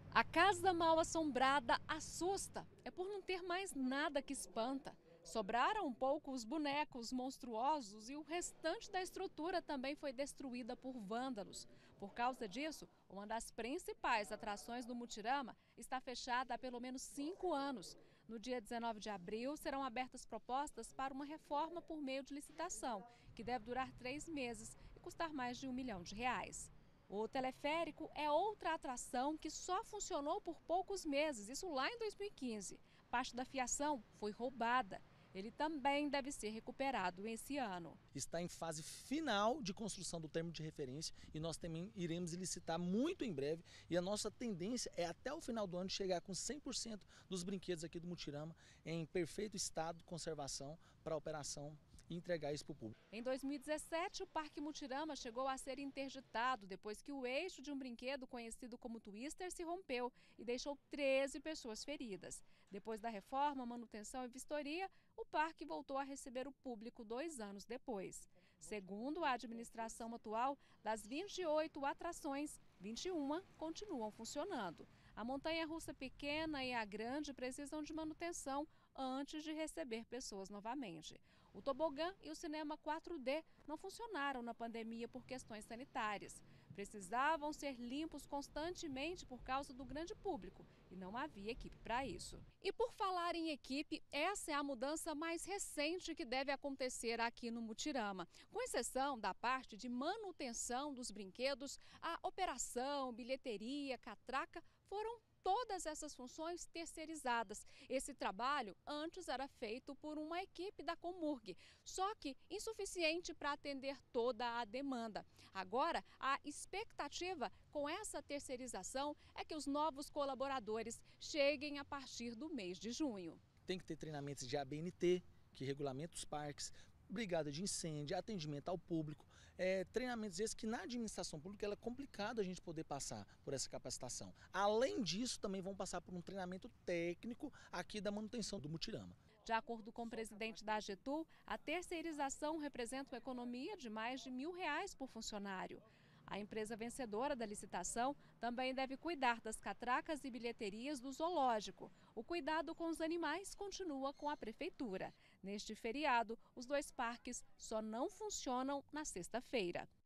A casa mal assombrada assusta. É por não ter mais nada que espanta. Sobraram um pouco os bonecos monstruosos e o restante da estrutura também foi destruída por vândalos. Por causa disso, uma das principais atrações do Mutirama está fechada há pelo menos 5 anos. No dia 19 de abril, serão abertas propostas para uma reforma por meio de licitação, que deve durar 3 meses e custar mais de R$ 1 milhão. O teleférico é outra atração que só funcionou por poucos meses, isso lá em 2015. Parte da fiação foi roubada. Ele também deve ser recuperado esse ano. Está em fase final de construção do termo de referência e nós também iremos licitar muito em breve. E a nossa tendência é até o final do ano chegar com 100% dos brinquedos aqui do Mutirama em perfeito estado de conservação para a operação e entregar isso para o público. Em 2017, o Parque Mutirama chegou a ser interditado depois que o eixo de um brinquedo conhecido como Twister se rompeu e deixou 13 pessoas feridas. Depois da reforma, manutenção e vistoria, o parque voltou a receber o público 2 anos depois. Segundo a administração atual, das 28 atrações, 21 continuam funcionando. A montanha-russa pequena e a grande precisam de manutenção antes de receber pessoas novamente. O tobogã e o cinema 4D não funcionaram na pandemia por questões sanitárias. Precisavam ser limpos constantemente por causa do grande público e não havia equipe para isso. E por falar em equipe, essa é a mudança mais recente que deve acontecer aqui no Mutirama. Com exceção da parte de manutenção dos brinquedos, a operação, bilheteria, catraca foram todas essas funções terceirizadas. Esse trabalho antes era feito por uma equipe da Comurg, só que insuficiente para atender toda a demanda. Agora, a expectativa com essa terceirização é que os novos colaboradores cheguem a partir do mês de junho. Tem que ter treinamentos de ABNT, que regulamenta os parques, brigada de incêndio, atendimento ao público, treinamentos esses que na administração pública é complicado a gente poder passar por essa capacitação. Além disso, também vão passar por um treinamento técnico aqui da manutenção do Mutirama. De acordo com o presidente da AGETU, a terceirização representa uma economia de mais de R$ 1.000 por funcionário. A empresa vencedora da licitação também deve cuidar das catracas e bilheterias do zoológico. O cuidado com os animais continua com a prefeitura. Neste feriado, os 2 parques só não funcionam na sexta-feira.